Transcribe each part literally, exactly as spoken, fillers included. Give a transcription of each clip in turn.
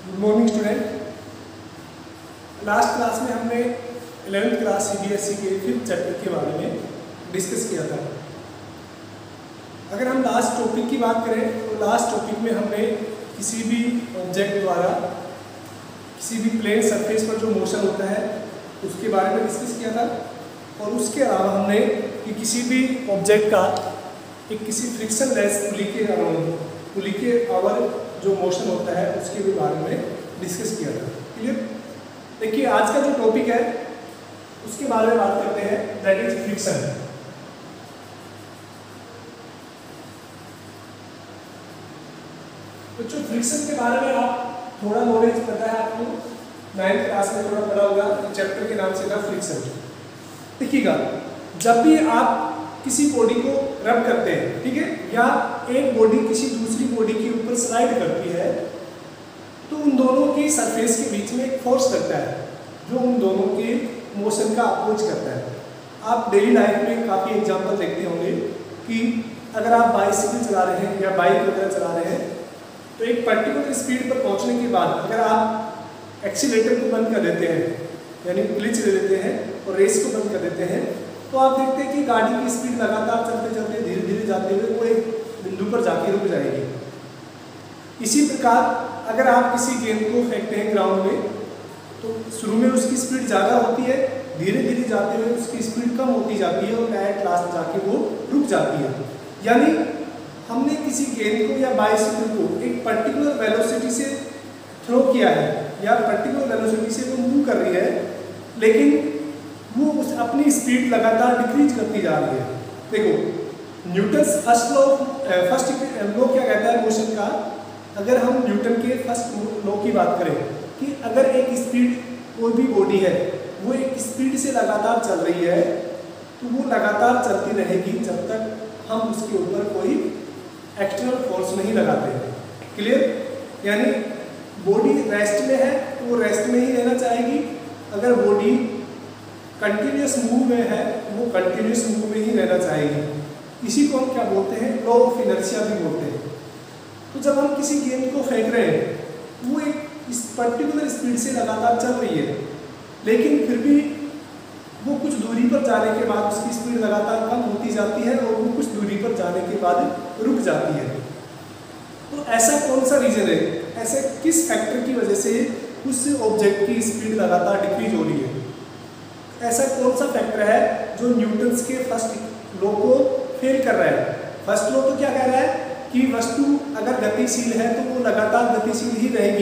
Good morning student. Last class में हमने eleventh class CBSE के फिफ्थ चैप्टर के बारे में डिस्कस किया था। अगर हम लास्ट टॉपिक की बात करें तो लास्ट टॉपिक में हमने किसी भी ऑब्जेक्ट द्वारा किसी भी प्लेन सरफेस पर जो मोशन होता है उसके बारे में डिस्कस किया था, और उसके अलावा हमने कि किसी भी ऑब्जेक्ट का एक किसी फ्रिक्शन लेस पुली के अराउंड पुली के आवर जो मोशन होता है उसके भी बारे में डिस्कस किया था। क्लियर? देखिए आज का जो टॉपिक है उसके बारे में बात करते हैं, दैट इज फ्रिक्शन। बच्चों फ्रिक्शन के बारे में आप थोड़ा नॉलेज पता है आपको, नाइन्थ क्लास में थोड़ा पढ़ा होगा, चैप्टर के नाम से था फ्रिक्शन। देखिएगा जब भी आप किसी बॉडी को रब करते हैं, ठीक है, या एक बॉडी किसी दूसरी बॉडी के ऊपर स्लाइड करती है तो उन दोनों की सरफेस के बीच में एक फोर्स लगता है जो उन दोनों के मोशन का अपोज करता है। आप डेली लाइफ में काफ़ी एग्जांपल देखते होंगे कि अगर आप बाइसिकल चला रहे हैं या बाइक वगैरह चला रहे हैं तो एक पर्टिकुलर स्पीड पर पहुंचने के बाद अगर आप एक्सीलेटर को बंद कर देते हैं, यानी क्लिच ले लेते हैं और रेस को बंद कर देते हैं, तो आप देखते हैं कि गाड़ी की स्पीड लगातार चलते चलते धीरे धीरे जाते हुए वो एक बिंदु पर जाके रुक जाएगी। इसी प्रकार अगर आप किसी गेंद को फेंकते हैं ग्राउंड में तो शुरू में उसकी स्पीड ज़्यादा होती है, धीरे धीरे जाते हुए उसकी स्पीड कम होती जाती है और एट लास्ट जाके वो रुक जाती है। यानी हमने किसी गेंद को या बाइसिकल को एक पर्टिकुलर वेलोसिटी से थ्रो किया है या पर्टिकुलर वेलोसिटी से वो मूव कर रही है, लेकिन वो उस अपनी स्पीड लगातार डिक्रीज करती जा रही है। देखो Newton's first law first law क्या कहता है मोशन का, अगर हम न्यूटन के फर्स्ट लॉ की बात करें कि अगर एक स्पीड कोई भी बॉडी है वो एक स्पीड से लगातार चल रही है तो वो लगातार चलती रहेगी जब तक हम उसके ऊपर कोई एक्सटर्नल फोर्स नहीं लगाते हैं। क्लियर? यानी बॉडी रेस्ट में है तो वो रेस्ट में ही रहना चाहेगी, अगर बॉडी कंटिन्यूस मूव में है वो कंटिन्यूस मूव में ही रहना चाहेगी। इसी को हम क्या बोलते हैं, लॉ ऑफ इनर्शिया भी बोलते हैं। तो जब हम किसी गेंद को फेंक रहे हैं वो एक इस पर्टिकुलर स्पीड से लगातार चल रही है, लेकिन फिर भी वो कुछ दूरी पर जाने के बाद उसकी स्पीड लगातार कम होती जाती है और वो कुछ दूरी पर जाने के बाद रुक जाती है। तो ऐसा कौन सा रीजन है, ऐसे किस फैक्टर की वजह से उस ऑब्जेक्ट की स्पीड लगातार डिक्रीज हो रही है? ऐसा कौन सा फैक्टर है जो न्यूटन्स के फर्स्ट लॉ को फेल कर रहा है? फर्स्ट लॉ तो क्या कह रहा है कि वस्तु अगर गतिशील है तो वो लगातार गतिशील ही रहेगी,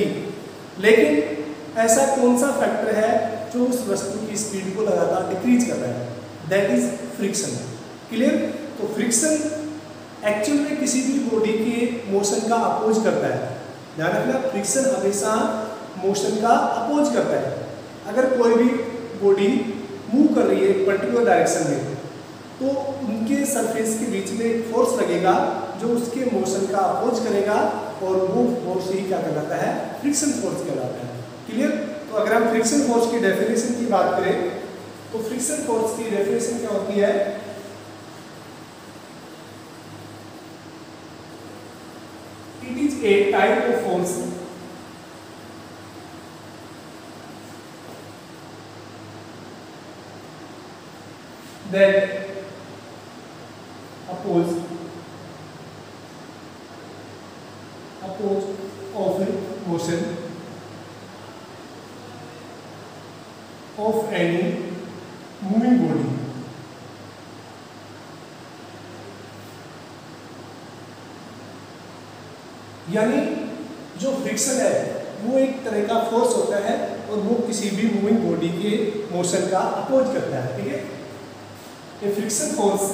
लेकिन ऐसा कौन सा फैक्टर है जो उस वस्तु की स्पीड को लगातार डिक्रीज कर रहा है? That is friction. क्लियर? तो फ्रिक्शन एक्चुअल में किसी भी बॉडी के मोशन का अपोज करता है। ध्यान रखना, फ्रिक्शन हमेशा मोशन का अपोज करता है। अगर कोई भी बॉडी मूव कर रही है एक पर्टिकुलर डायरेक्शन में तो उनके सरफेस के बीच में एक फोर्स लगेगा जो उसके मोशन का अपोज करेगा और वो फोर्स ही क्या कहलाता है, फ्रिक्शन फोर्स कहलाता है। क्लियर? तो अगर हम फ्रिक्शन फोर्स की डेफिनेशन की बात करें तो फ्रिक्शन फोर्स की डेफिनेशन क्या होती है? It is a type of force that oppose oppose of motion of any moving body। यानी जो फ्रिक्शन है वो एक तरह का फोर्स होता है और वो किसी भी मूविंग बॉडी के मोशन का अपोज करता है। ठीक है? A friction force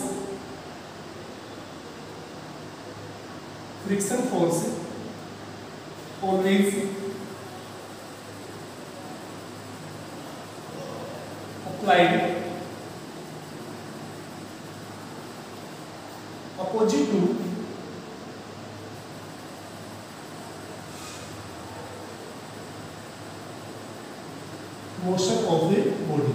friction force always applied opposite to motion of the body।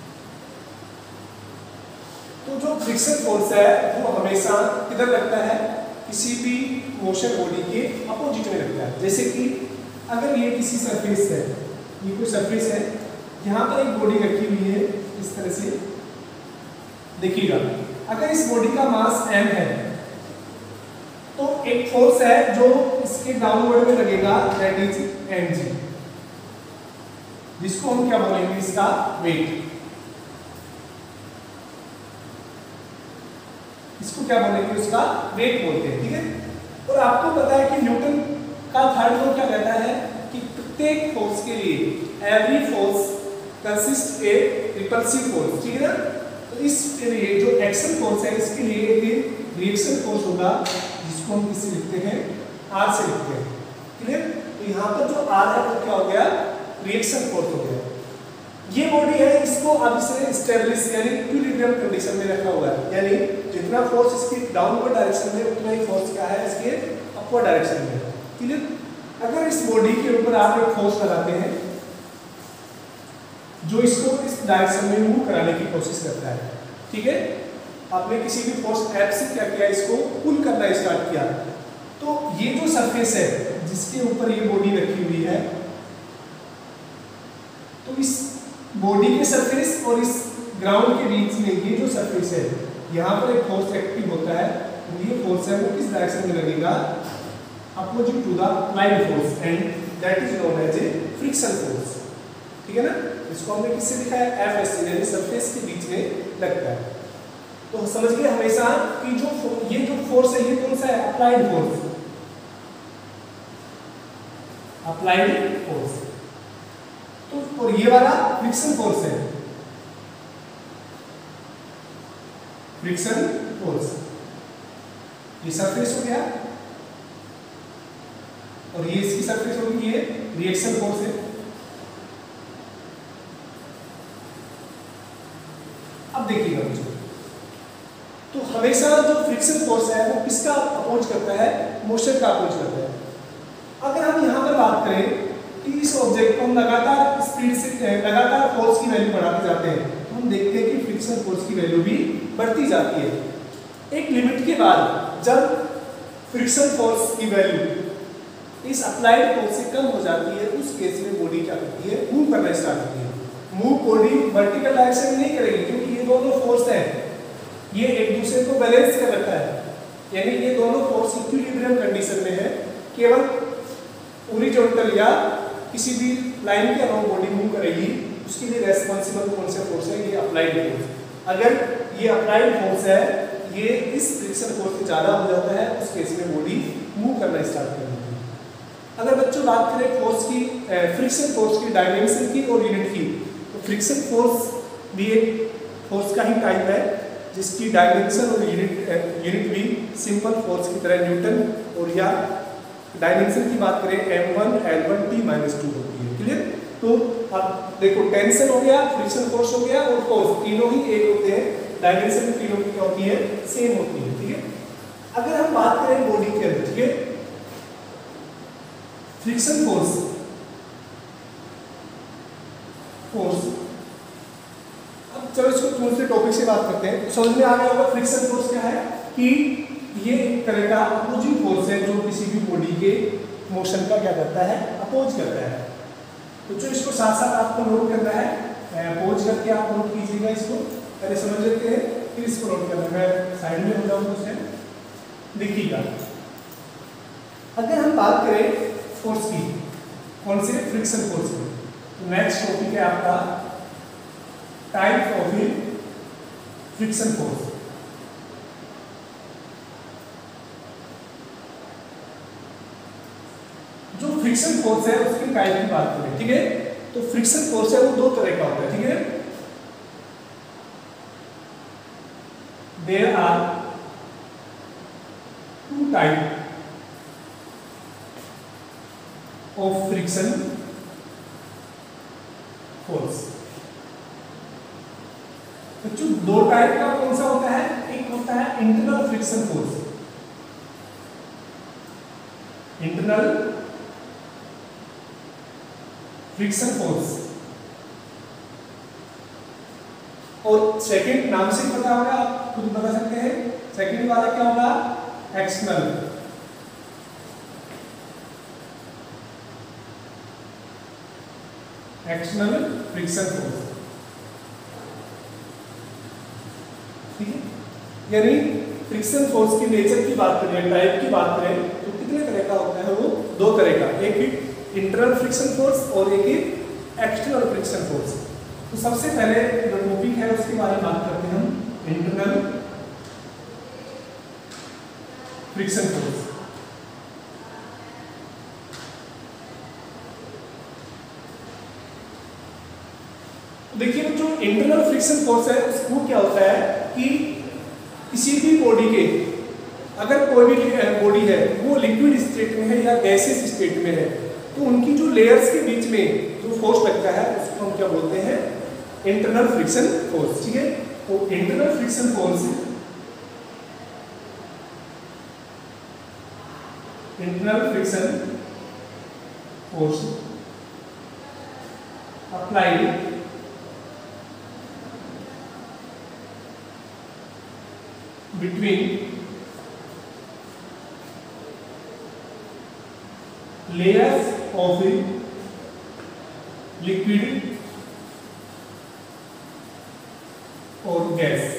तो जो फ्रिक्शन फोर्स है वो हमेशा किधर लगता है, किसी भी मोशन बॉडी के अपोजिट में लगता है। जैसे कि अगर ये किसी सरफेस है, ये कोई सरफेस है, यहाँ पर एक बॉडी रखी हुई है इस तरह से, देखिएगा अगर इस बॉडी का मास m है तो एक फोर्स है जो इसके डाउनवर्ड में लगेगा, दैट इज mg, जिसको हम क्या बोलेंगे, इसका वेट। इसको क्या बोलेंगे, उसका वेट बोलते हैं, ठीक है। और आपको पता है कि न्यूटन का थर्ड लॉ क्या कहता है कि प्रत्येक फोर्स के लिए every force consist a repulsive force, ठीक है ना। तो इसके लिए जो एक्शन फोर्स है इसके लिए एक रिएक्शन फोर्स होगा, जिसको हम किससे लिखते हैं, आर से लिखते हैं, क्लियर। तो यहाँ पर जो आर है वो क्या हो गया, रिएक्शन फोर्स हो गया। ये बॉडी है, इसको अब इसने स्टेबलिश यानी इक्विलिब्रियम कंडीशन में रखा हुआ है, यानी जितना फोर्स इसकी डाउनवर्ड डायरेक्शन में उतना ही फोर्स क्या है इसके अपवर्ड डायरेक्शन में, क्लियर। अगर इस बॉडी के ऊपर आप एक फोर्स लगाते हैं जो इसको इस डायरेक्शन में मूव कराने की कोशिश करता है, ठीक है। आपने किसी भी फोर्स F से क्या किया, इसको पुल करना स्टार्ट किया, तो ये जो सरफेस है जिसके ऊपर ये बॉडी रखी हुई है, तो इस बॉडी के सरफेस और इस ग्राउंड के बीच में ये जो सरफेस है, यहाँ पर एक फोर्स एक्टिव होता है, ये फोर्स है वो किस डायरेक्शन में लगेगा, opposite to the applied force, and that is known as a friction force, ठीक है ना। इसको हमने किससे लिखा है, एफ एस से, यानी सरफेस के बीच में लगता है। तो समझ गए हमेशा कि जो ये जो फोर्स है ये कौन सा है, अप्लाइड फोर्स, अप्लाइड फोर्स। तो और ये वाला फ्रिक्शन फोर्स है, फ्रिक्शन फोर्स। ये सरफेस हो गया और ये इसकी सरफेस होगी, ये रिएक्शन फोर्स है। अब देखिएगा बच्चों, तो हमेशा जो फ्रिक्शन फोर्स है वो किसका अपोज करता है, मोशन का अपोज करता है। अगर हम यहाँ पर बात करें कि इस ऑब्जेक्ट को हम लगातार स्पीड से लगातार फोर्स की वैल्यू बढ़ाते जाते हैं, तो हम देखते हैं कि फ्रिक्शन फोर्स की वैल्यू भी बढ़ती जाती है। एक लिमिट के बाद जब फ्रिक्शन फोर्स की वैल्यू इस अप्लाइड फोर्स से कम हो जाती है, उस केस में बॉडी क्या करती है, मूव करना स्टार्ट करती है। मूव बॉडी वर्टिकल डायरेक्शन में नहीं करेगी, क्योंकि ये दोनों फोर्स हैं, ये एक दूसरे को बैलेंस कर रखा है, यानी ये दोनों फोर्स इक्विलिब्रियम कंडीशन में है। केवल हॉरिजॉन्टल या किसी भी लाइन के अलावा बॉडी मूव करेगी, उसके लिए रेस्पॉन्सिबल कौन सा फोर्स है, ये अप्लाइड फोर्स। अगर ये अप्लाइड फोर्स है, ये इस फ्रिक्शन फोर्स से ज़्यादा हो जाता है, उस केस में बॉडी मूव करना स्टार्ट कर देती है। अगर बच्चों बात करें फोर्स की, फ्रिक्शन फोर्स की डायमेंशन की और यूनिट की, तो फ्रिक्शन फोर्स भी एक फोर्स का ही टाइप है, जिसकी डायमेंशन और यूनिट यूनिट भी सिंपल फोर्स की तरह न्यूटन, और या डायमेंशन की बात करें M one L one T minus two होती है, क्लियर। तो अब देखो टेंशन हो गया, फ्रिक्शन फोर्स हो गया और फोर्स, तीनों ही एक होते हैं, डायमेंशन तीनों की क्या होती है, सेम होती है, ठीक है। अगर हम बात करें बॉडी के अंदर, ठीक है, फ्रिक्शन फोर्स फोर्स अब चलो इसको दूसरे टॉपिक से बात करते हैं। समझ में आ गया होगा फ्रिक्शन फोर्स क्या है, कि ये एक तरह का अपोजिंग फोर्स है जो किसी भी बॉडी के मोशन का क्या करता है, अपोज करता है। तो जो इसको साथ साथ आपको नोट करना है, अपोज करके आप नोट कीजिएगा, इसको पहले समझ लेते हैं फिर इसको नोट करना है। मैं साइड में हो जाऊंगा, उसे देखिएगा। अगर हम बात करें फोर्स की, कौन से, फ्रिक्शन फोर्स की, तो नेक्स्ट टॉपिक है आपका टाइप ऑफ फ्रिक्शन फोर्स। जो फ्रिक्शन फोर्स है उसकी टाइप की बात करें, ठीक है, तो फ्रिक्शन फोर्स है वो दो तरह का होता है, ठीक है। There are two type of friction force. तो जो दो टाइप का कौन सा होता है, एक होता है internal friction force, internal friction force, और सेकंड नाम से पता होगा, आप खुद बता सकते हैं, सेकंड वाला क्या होगा, एक्सटर्नल एक्सटर्नल फ्रिक्शन फोर्स, ठीक है। यानी फ्रिक्शन फोर्स की नेचर की बात करें, टाइप की बात करें, तो कितने तरह का होता है? वो दो तरह का, एक इंटरनल फ्रिक्शन फोर्स और एक एक्सटर्नल फ्रिक्शन फोर्स। तो सबसे पहले जो टॉपिक है उसके बारे में बात करते हैं हम, इंटरनल फ्रिक्शन फोर्स। देखिए जो इंटरनल फ्रिक्शन फोर्स है उसको क्या होता है कि किसी भी बॉडी के, अगर कोई भी बॉडी है वो लिक्विड स्टेट में है या गैसियस स्टेट में है, तो उनकी जो लेयर्स के बीच में जो फोर्स लगता है उसको हम क्या बोलते हैं? इंटरनल फ्रिक्शन फोर्स, ठीक है। तो internal friction force, internal friction force applied between layers of a liquid और गैस।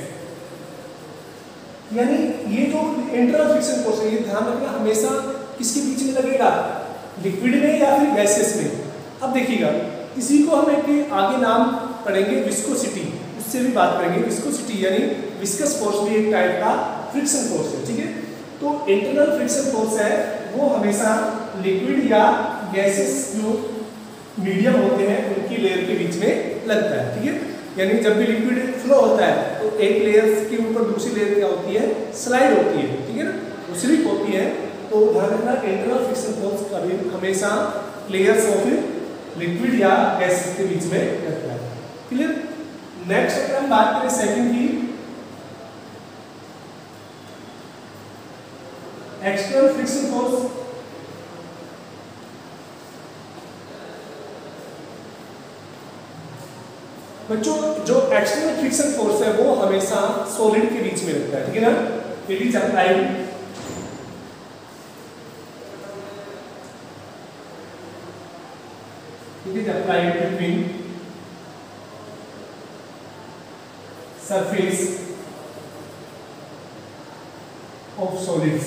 यानी ये जो इंटरनल फ्रिक्शन फोर्स है ये ध्यान रखना हमेशा किसके बीच में लगेगा? लिक्विड में या फिर गैसेस में। अब देखिएगा इसी को हम एक आगे नाम पढ़ेंगे विस्कोसिटी, उससे भी बात करेंगे। विस्कोसिटी यानी विस्कस फोर्स भी एक टाइप का फ्रिक्शन फोर्स है, ठीक है। तो इंटरनल फ्रिक्शन फोर्स है वो हमेशा लिक्विड या गैसेस जो मीडियम होते हैं उनकी लेयर के बीच में लगता है, ठीक है। यानी जब भी लिक्विड फ्लो होता है तो एक लेयर के ऊपर दूसरी लेयर क्या होती है? स्लाइड होती है, ठीक है ना, वो स्लिप होती है। तो ध्यान रखना इंटरनल फ्रिक्शन फोर्स कभी हमेशा लेयर्स ऑफ लिक्विड या गैसेस के बीच में लगता है, क्लियर। नेक्स्ट अगर हम बात करें सेकंड की, एक्सटर्नल फ्रिक्शन फोर्स। बच्चों जो एक्सटर्नल फ्रिक्शन फोर्स है वो हमेशा सॉलिड के बीच में लगता है, ठीक है ना। It is applied it is applied between surface of solids,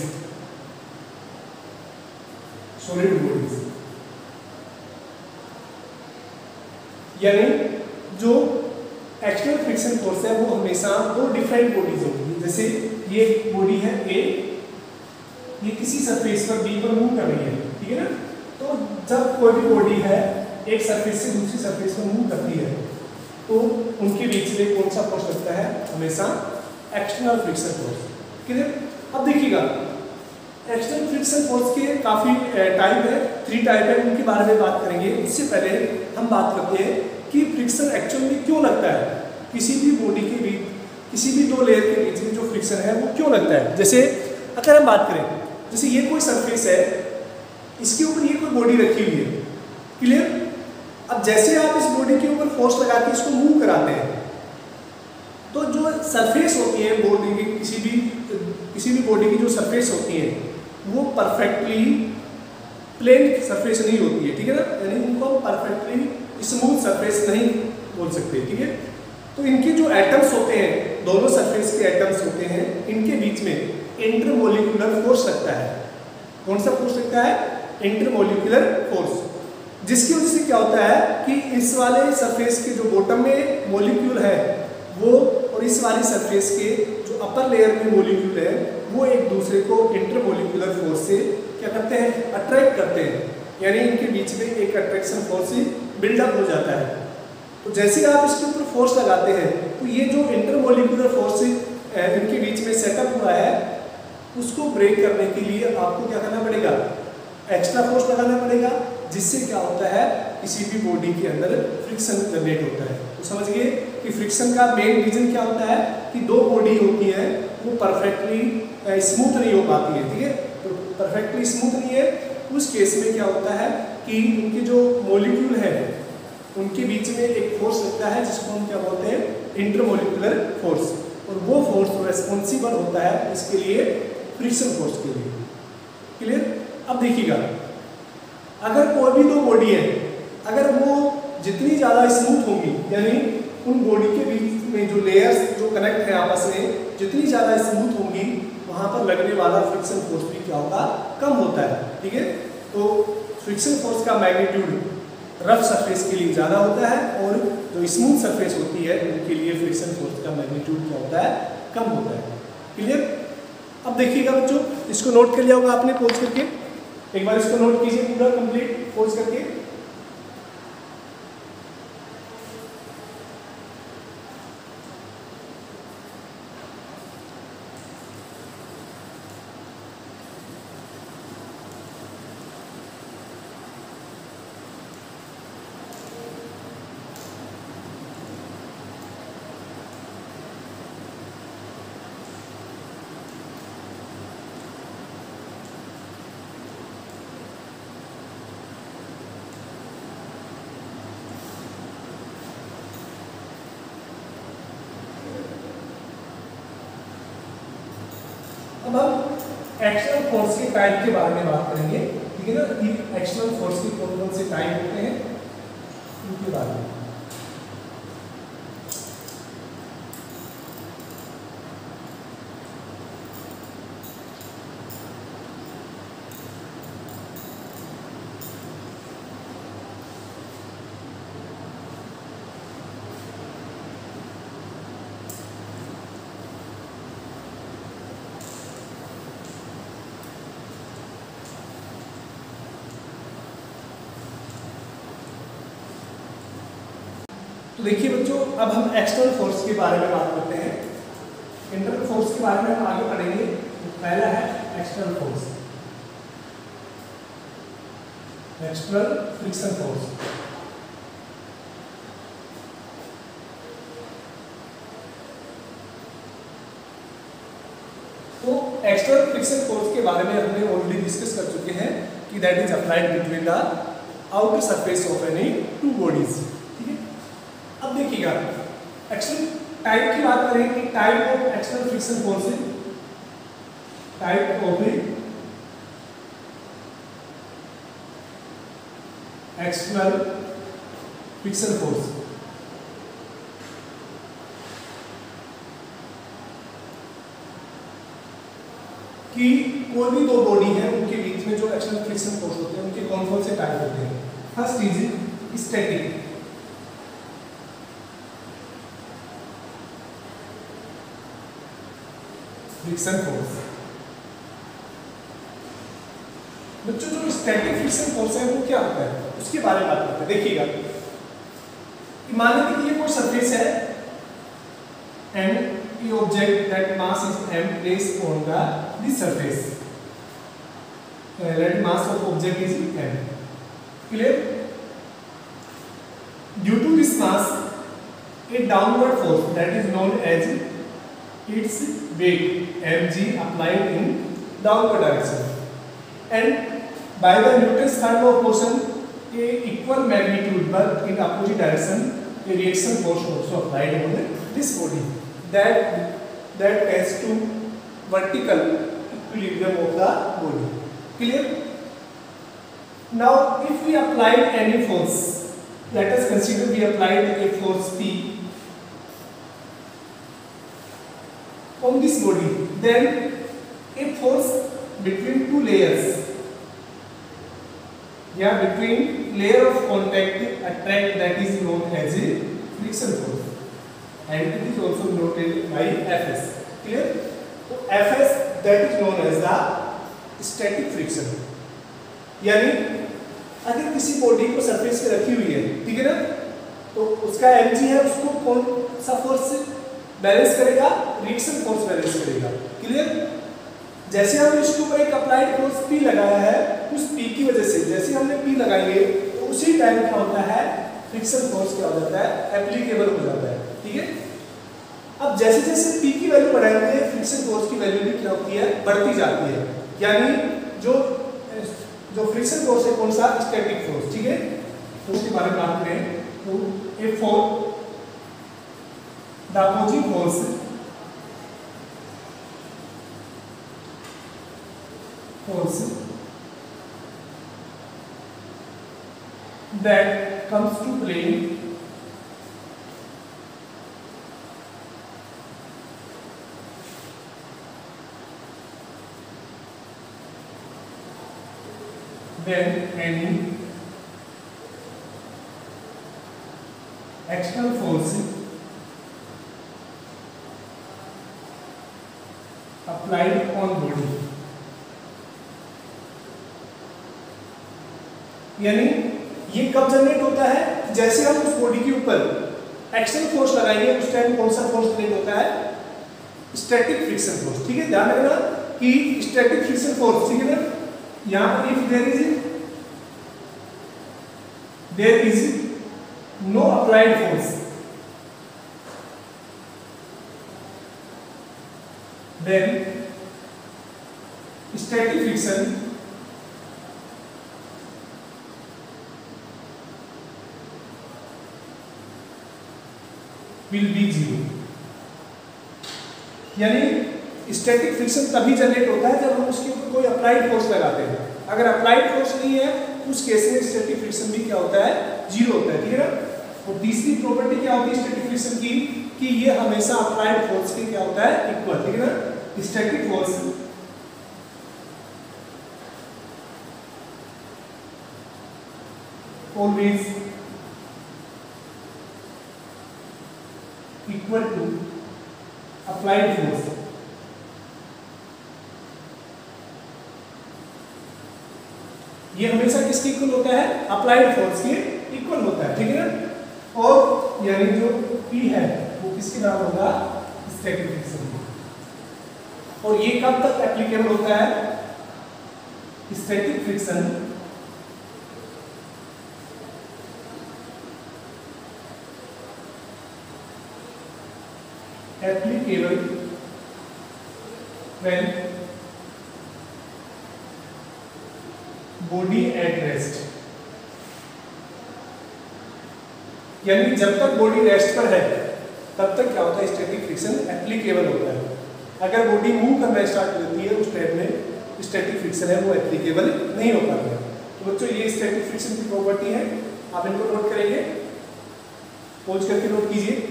solid bodies। यानी जो एक्सटर्नल फ्रिक्शन फोर्स है वो हमेशा दो डिफरेंट बॉडीज होगी। जैसे ये बॉडी है ए, ये किसी सरफेस पर बी पर मूव कर रही है, ठीक है ना। तो जब कोई भी बॉडी है एक सरफेस से दूसरी सरफेस पर मूव करती है तो उनके बीच में कौन सा फोर्स लगता है? हमेशा एक्सटर्नल फ्रिक्शन फोर्स, क्लियर। अब देखिएगा एक्सटर्नल फ्रिक्शन फोर्स के काफी टाइप है, थ्री टाइप है, उनके बारे में बात करेंगे। उससे पहले हम बात करते हैं कि फ्रिक्शन एक्चुअल में क्यों लगता है किसी भी बॉडी के बीच, किसी भी दो लेयर के बीच में जो फ्रिक्शन है वो क्यों लगता है। जैसे अगर हम बात करें, जैसे ये कोई सरफेस है, इसके ऊपर ये कोई बॉडी रखी हुई है, क्लियर। अब जैसे आप इस बॉडी के ऊपर फोर्स लगा के इसको मूव कराते हैं तो जो सरफेस होती है बॉडी की, किसी भी किसी भी बॉडी की जो सरफेस होती है वो परफेक्टली प्लेन सरफेस नहीं होती है, ठीक है ना। यानी उनको हम परफेक्टली स्मूथ सरफेस नहीं बोल सकते, ठीक है। तो इनके जो एटम्स होते हैं, दोनों सरफेस के एटम्स होते हैं, इनके बीच में इंटरमोलिकुलर फोर्स लगता है। कौन सा फोर्स लगता है? इंटरमोलिकुलर फोर्स, जिसकी वजह से क्या होता है कि इस वाले सरफेस के जो बॉटम में मॉलिक्यूल है वो और इस वाली सरफेस के जो अपर लेयर में मॉलिक्यूल है वो एक दूसरे को इंटरमोलिकुलर फोर्स से क्या करते हैं? अट्रैक्ट करते हैं। यानी इनके बीच में एक अट्रैक्शन फोर्स बिल्डअप हो जाता है। तो जैसे आप इसके ऊपर फोर्स लगाते हैं तो ये जो इंटरमोलिकुलर फोर्स इनके बीच में सेटअप हुआ है उसको ब्रेक करने के लिए आपको क्या करना पड़ेगा? एक्स्ट्रा फोर्स लगाना पड़ेगा, जिससे क्या होता है किसी भी बॉडी के अंदर फ्रिक्शन जनरेट होता है। तो समझ गए कि फ्रिक्शन का मेन रीजन क्या होता है कि दो बॉडी होती है वो परफेक्टली स्मूथ नहीं हो पाती है, ठीक है। तो परफेक्टली स्मूथ नहीं है, उस केस में क्या होता है कि उनके जो मॉलिक्यूल है उनके बीच में एक फोर्स लगता है जिसको हम क्या बोलते हैं? Intermolecular force. और वो फोर्स रेस्पॉन्सिबल होता है इसके लिए फ्रिक्शन फोर्स के लिए, क्लियर। अब देखिएगा अगर कोई भी दो बॉडी है, अगर वो जितनी ज़्यादा स्मूथ होंगी, यानी उन बॉडी के बीच में जो लेयर्स जो कनेक्ट है आपस में, जितनी ज़्यादा स्मूथ होंगी वहाँ पर लगने वाला फ्रिक्शन फोर्स भी क्या होगा, कम होता है। ठीक है, तो फ्रिक्शन फोर्स का मैग्नीट्यूड रफ सरफेस के लिए ज़्यादा होता है और जो स्मूथ सरफेस होती है उनके लिए फ्रिक्शन फोर्स का मैग्नीट्यूड क्या होता है, कम होता है। क्लियर? अब देखिएगा बच्चों, इसको नोट कर लिया होगा आपने पोज करके, एक बार इसको नोट कीजिए पूरा कंप्लीट पोज करके। अब हम एक्सटर्नल फोर्स के टाइप के बारे में बात करेंगे। ठीक है ना, कि एक्सटर्नल फोर्स के कौन कौन से टाइप होते हैं उनके बारे में। तो देखिए बच्चों, अब हम एक्सटर्नल फोर्स के बारे में बात करते हैं। इंटरनल फोर्स के बारे में हम आगे पढ़ेंगे। पहला है external force, external friction force. तो एक्सटर्नल फ्रिक्शन फोर्स के बारे में हमने ऑलरेडी डिस्कस कर चुके हैं कि that is applied between the outer surface of any two bodies. अब देखिएगा, एक्सटर्नल टाइप की बात करें कि type of external friction force, type of external friction force. कि कोई भी दो बॉडी है उनके बीच में जो एक्सटर्नल फ्रिक्शन फोर्स होते हैं उनके कौन कौन से टाइप होते हैं। First is static, friction force. बच्चों, जो स्टैटिक फ्रिक्शन फोर्स है वो क्या होता है उसके बारे में बात करते हैं। देखिएगा, मान लीजिए कि ये कोई सरफेस है एंड ये object that mass is m placed on the this surface, let mass of object is m. Clear? Due to this mass, a downward force that is known as its weight mg applied in downward direction, and by the Newton's third law of motion, a equal magnitude but in opposite direction, a reaction force also applied on this body that that tends to vertical equilibrium of the body. Clear? Now if we applied any force, let us consider we applied a force P on this body, then a force between two layers, yeah, between layer of contact attract, that is known as a friction force, and it is also noted by F S. Clear? So F S, that is known as the static friction. यानी अगर किसी body को surface पे रखी हुई है, ठीक है ना, तो उसका mg है, उसको कौन सा फोर्स बैलेंस करेगा, रिएक्शन फोर्स बैलेंस करेगा। क्लियर? जैसे हम इसके ऊपर एक अप्लाइड फोर्स P लगाया है, उस P की वजह से जैसे हमने P लगाएंगे तो उसी टाइम क्या होता है, फ्रिक्शन फोर्स क्या हो जाता है, एप्लीकेबल हो जाता है। ठीक है? अब जैसे जैसे P की वैल्यू बढ़ाएंगे, फ्रिक्शन फोर्स की वैल्यू भी क्या होती है, बढ़ती जाती है। यानी जो जो फ्रिक्शन फोर्स है कौन सा, स्टैटिक फोर्स। ठीक है? तो उसके बारे में बात करें तो a force the opposing force force that comes to plane, when any external force applied on body, यानी ये कब जनरेट होता है, जैसे हम उस बॉडी के ऊपर एक्सटर्नल फोर्स लगाएंगे उस टाइम कौन सा फोर्स जनरेट होता है, स्टैटिक फ्रिक्शन फोर्स। ठीक है, ध्यान रखना कि स्टैटिक फ्रिक्शन फोर्स, ठीक है ना, यहाँ पर if there is there is no applied force then static friction will be zero। यानी स्टैटिक फ्रिक्शन तभी जनरेट होता है जब हम उसके ऊपर कोई अप्लाइड फोर्स लगाते हैं। अगर अप्लाइड फोर्स नहीं है उस केस में स्टैटिक फ्रिक्शन भी क्या होता है, जीरो होता है। ठीक है ना। और तीसरी प्रॉपर्टी क्या होती है स्टैटिक फ्रिक्शन की, कि ये हमेशा अप्लाइड फोर्स के क्या होता है, इक्वल। ठीक है ना। Static force always equal to applied force. ये हमेशा किसके इक्वल होता है, अप्लाइड फोर्स के इक्वल होता है। ठीक है ना। और यानी जो P है वो किसके बराबर होगा, स्टैटिक फ्रिक्शन। और ये कब तक एप्लीकेबल होता है, static friction applicable when body at rest. यानी जब तक बॉडी रेस्ट पर है तब तक क्या होता है, स्टैटिक फ्रिक्शन एप्लीकेबल होता है। अगर बॉडी मूव करना स्टार्ट करती है उस टाइम में स्टैटिक फ्रिक्शन है वो एप्लीकेबल नहीं हो पाता है। तो बच्चों ये स्टैटिक फ्रिक्शन की प्रॉपर्टी है, आप इनको नोट करेंगे, पॉज करके नोट कीजिए।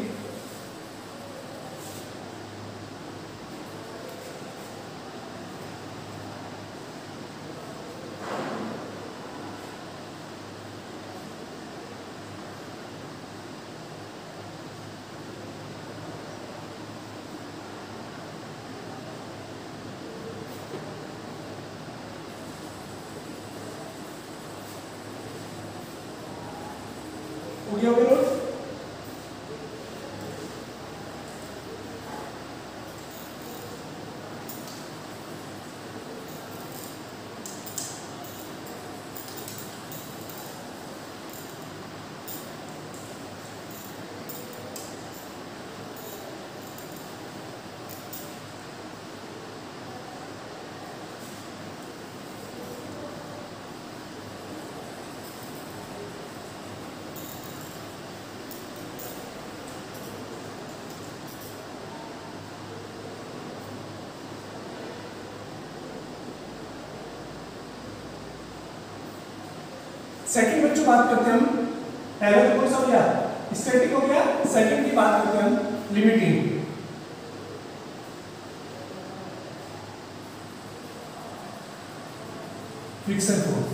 हो गया होगा नोट। सेकंड बच्चों बात करते हैं हम, पहले तो कौन सा हो गया, स्टैटिक हो गया। सेकंड की बात करते हैं हम, लिमिटिंग। Friction force.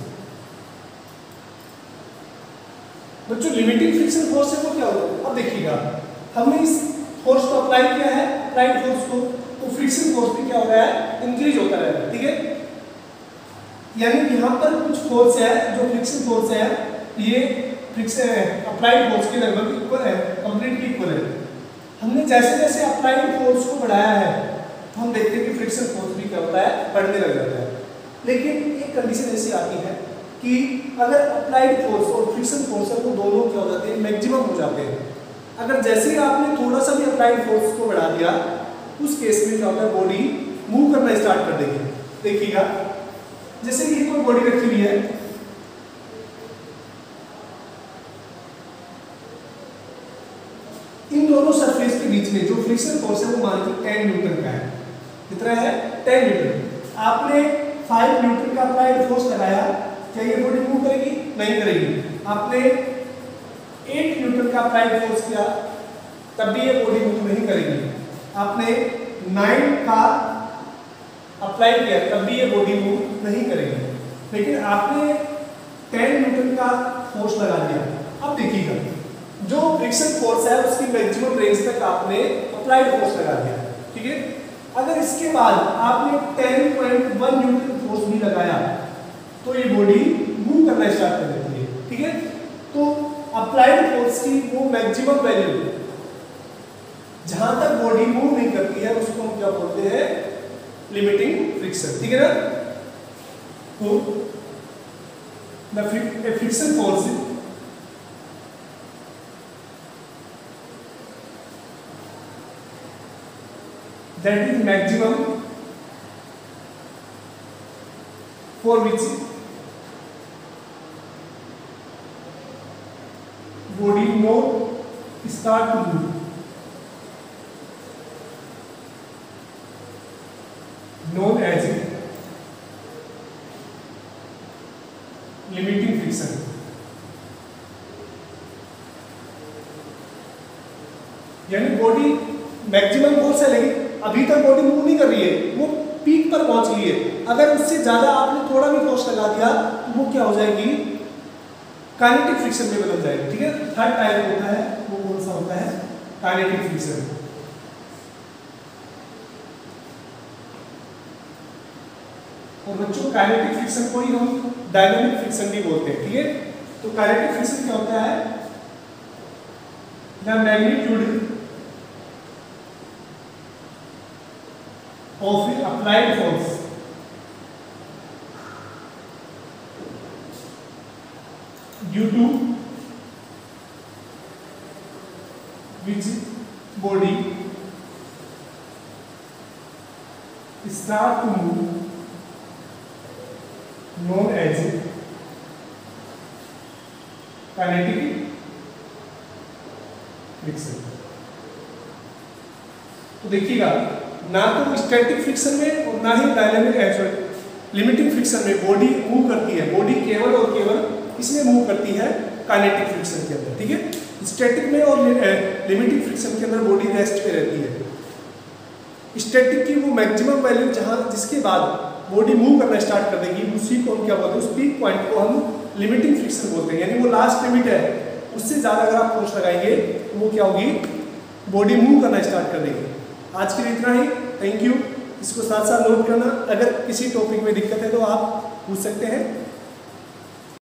बच्चों लिमिटिंग फ्रिक्शन फोर्स से वो क्या होगा, अब देखिएगा हमने इस फोर्स को अप्लाई किया है, अप्लाइड फोर्स को, तो फ्रिक्शन फोर्स भी क्या हो रहा है, इंक्रीज होता रहेगा। ठीक है, यानी यहाँ पर कुछ फोर्स है जो फ्रिक्शन फोर्स है, ये फ्रिक्शन अप्लाइड फोर्स के लगभग इक्वल है, कंप्लीटली इक्वल है। हमने जैसे जैसे अप्लाइड फोर्स को बढ़ाया है तो हम देखते हैं कि फ्रिक्शन फोर्स भी क्या होता है, बढ़ने लग जाता है। लेकिन एक कंडीशन ऐसी आती है कि अगर अप्लाइड फोर्स और फ्रिक्शन फोर्स है वो दोनों क्या हो जाते हैं, मैक्सिमम हो जाते हैं। अगर जैसे ही आपने थोड़ा सा भी अप्लाइड फोर्स को बढ़ा दिया उस केस में क्या होता है, बॉडी मूव करना स्टार्ट कर देगी। देखिएगा जैसे कि कोई बॉडी रखी हुई है, इन दोनों सरफेस के बीच में जो फ्रिक्शन फोर्स है वो मान लीजिए टेन न्यूटन का है। कितना है, टेन न्यूटन। आपने फाइव न्यूटन का अप्लाइड फोर्स लगाया, क्या ये बॉडी मूव करेगी, नहीं करेगी। आपने एट न्यूटन का अप्लाइड फोर्स किया तब भी ये बॉडी मूव नहीं करेगी। आपने नाइन का अप्लाई किया तब भी ये बॉडी मूव नहीं करेगी। लेकिन आपने टेन न्यूटन का फोर्स लगा दिया। अब देखिएगा जो फ्रिक्शन फोर्स है उसकी मैक्सिमम रेंज तक आपने अप्लाइड फोर्स लगा दिया, ठीक है। अगर इसके बाद आपने ten point one newton force भी लगाया तो ये बॉडी मूव करना स्टार्ट कर देती है, ठीक है। तो अप्लाइड फोर्स की वो मैक्सिमम वैल्यू जहां तक बॉडी मूव नहीं करती है उसको हम क्या बोलते हैं, लिमिटिंग फ्रिक्शन, ठीक है ना। तो the friction force that is maximum for which body more start to move, known as limiting friction। यानी बॉडी मैक्सिमम फोर्स है लेकिन अभी तक बॉडी मूव नहीं कर रही है, वो पीक पर पहुंच गई है। अगर उससे ज्यादा आपने थोड़ा भी फोर्स लगा दिया तो वो क्या हो जाएगी, काइनेटिक फ्रिक्शन में बदल जाएगी, ठीक है। थर्ड टाइप होता है वो कौन सा होता है, काइनेटिक फ्रिक्शन। और बच्चों काइनेटिक फ्रिक्शन को ही हम डायनामिक फ्रिक्शन भी बोलते हैं, ठीक है। तो काइनेटिक फ्रिक्शन क्या होता है, the magnitude of applied force due to which body start to move, known as kinetic friction. तो देखिएगा ना तो स्टैटिक फ्रिक्शन में और ना ही डायनामिक लिमिटिंग फ्रिक्शन में बॉडी मूव करती है, बॉडी केवल और केवल इसमें मूव करती है काइनेटिक फ्रिक्शन के अंदर, ठीक है। स्टैटिक में और लिमिटिंग फ्रिक्शन के अंदर बॉडी रेस्ट पे रहती है। स्टैटिक की वो मैक्सिमम वैल्यू जहां जिसके बाद बॉडी मूव करना स्टार्ट कर देगी उसी को हम क्या बोलते हैं, उस पीक पॉइंट को हम लिमिटिंग फ्रिक्शन बोलते हैं। यानी वो लास्ट लिमिट है, उससे ज़्यादा अगर आप फोर्स लगाएंगे तो वो क्या होगी, बॉडी मूव करना स्टार्ट कर देगी। आज के लिए इतना ही, थैंक यू। इसको साथ साथ नोट करना, अगर किसी टॉपिक में दिक्कत है तो आप पूछ सकते हैं।